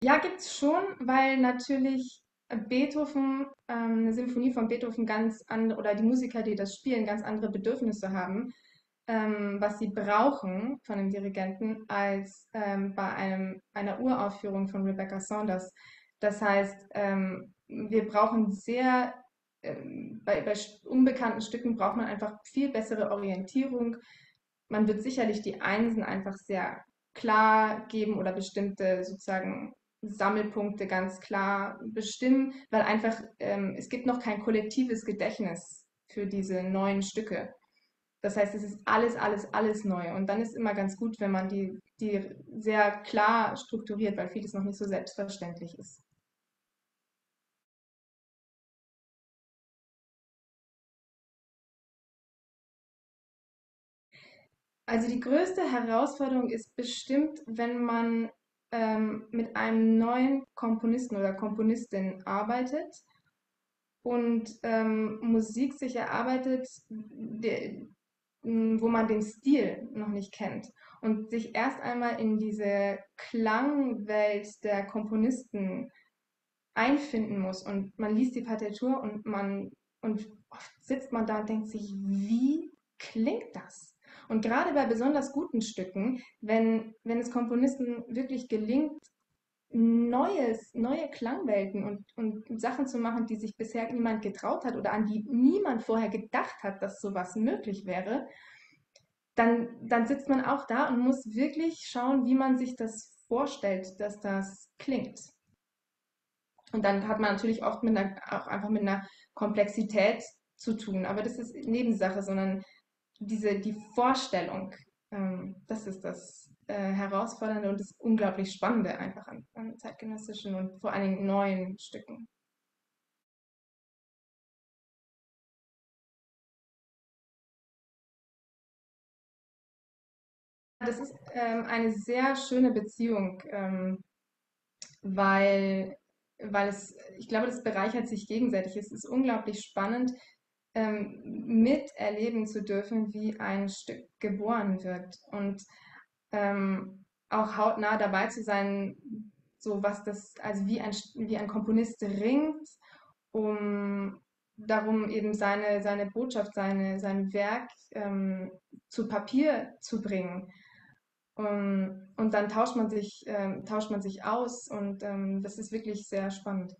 Ja, gibt's schon, weil natürlich Beethoven, eine Symphonie von Beethoven ganz andere, oder die Musiker, die das spielen, ganz andere Bedürfnisse haben, was sie brauchen von dem Dirigenten, als bei einer Uraufführung von Rebecca Saunders. Das heißt, wir brauchen bei unbekannten Stücken braucht man einfach viel bessere Orientierung. Man wird sicherlich die Einsen einfach sehr klar geben oder bestimmte sozusagen Sammelpunkte ganz klar bestimmen, weil einfach es gibt noch kein kollektives Gedächtnis für diese neuen Stücke. Das heißt, es ist alles neu. Und dann ist immer ganz gut, wenn man die sehr klar strukturiert, weil vieles noch nicht so selbstverständlich ist. Also die größte Herausforderung ist bestimmt, wenn man mit einem neuen Komponisten oder Komponistin arbeitet und Musik sich erarbeitet, wo man den Stil noch nicht kennt und sich erst einmal in diese Klangwelt der Komponisten einfinden muss und man liest die Partitur und oft sitzt man da und denkt sich, wie klingt das? Und gerade bei besonders guten Stücken, wenn es Komponisten wirklich gelingt, neue Klangwelten und Sachen zu machen, die sich bisher niemand getraut hat oder an die niemand vorher gedacht hat, dass sowas möglich wäre, dann sitzt man auch da und muss wirklich schauen, wie man sich das vorstellt, dass das klingt. Und dann hat man natürlich oft auch einfach mit einer Komplexität zu tun. Aber das ist Nebensache, sondern die Vorstellung, das ist das Herausfordernde und das unglaublich Spannende einfach an zeitgenössischen und vor allen Dingen neuen Stücken. Das ist eine sehr schöne Beziehung, weil, ich glaube, das bereichert sich gegenseitig. Es ist unglaublich spannend, miterleben zu dürfen, wie ein Stück geboren wird und auch hautnah dabei zu sein, so was das, also wie ein Komponist ringt, um darum eben seine Botschaft, sein Werk zu Papier zu bringen. Und dann tauscht man sich aus und das ist wirklich sehr spannend.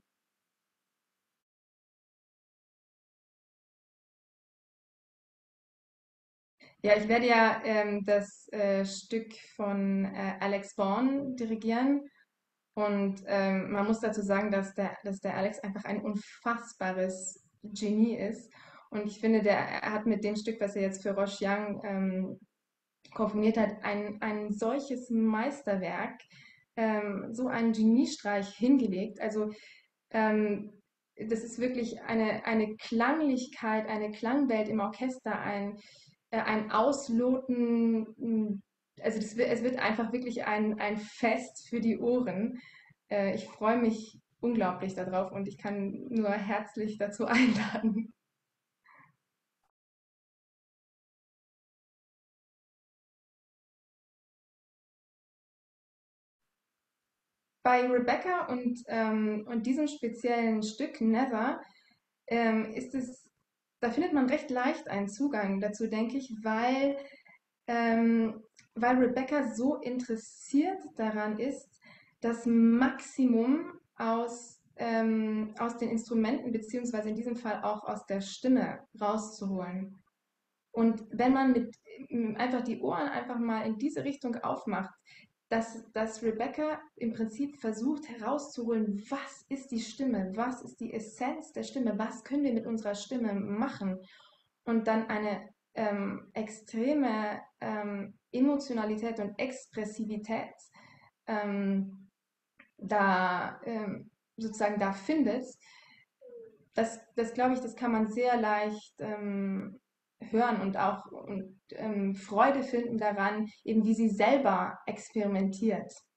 Ja, ich werde ja das Stück von Alex Vaughn dirigieren und man muss dazu sagen, dass der Alex einfach ein unfassbares Genie ist. Und ich finde, er hat mit dem Stück, was er jetzt für Roche Young komponiert hat, ein solches Meisterwerk, so einen Geniestreich hingelegt. Also ähm, das ist wirklich eine Klanglichkeit, eine Klangwelt im Orchester, ein Ausloten. Also es wird einfach wirklich ein Fest für die Ohren. Ich freue mich unglaublich darauf und ich kann nur herzlich dazu einladen. Bei Rebecca und diesem speziellen Stück Never ist da findet man recht leicht einen Zugang dazu, denke ich, ähm, weil Rebecca so interessiert daran ist, das Maximum aus den Instrumenten, beziehungsweise in diesem Fall auch aus der Stimme rauszuholen. Und wenn man einfach die Ohren einfach mal in diese Richtung aufmacht, dass Rebecca im Prinzip versucht herauszuholen, was ist die Stimme, was ist die Essenz der Stimme, was können wir mit unserer Stimme machen und dann eine extreme Emotionalität und Expressivität ähm, sozusagen da findet, das glaube ich, das kann man sehr leicht hören und auch Freude finden daran, eben wie sie selber experimentiert.